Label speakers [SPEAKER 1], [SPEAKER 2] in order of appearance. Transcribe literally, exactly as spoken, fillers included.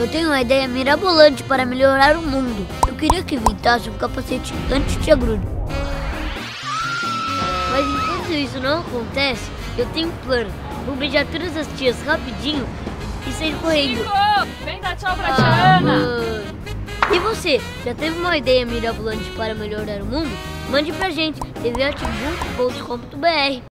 [SPEAKER 1] eu tenho uma ideia mirabolante para melhorar o mundo. Eu queria que inventasse um capacete anti-tia-grude. Mas enquanto isso não acontece, eu tenho um plano. Vou beijar todas as tias rapidinho e sair correndo.
[SPEAKER 2] Chico, vem dar tchau pra tia
[SPEAKER 1] Ah,
[SPEAKER 2] Ana.
[SPEAKER 1] mãe. E você, já teve uma ideia mirabolante para melhorar o mundo? Mande pra gente, t v atibum ponto com ponto b r.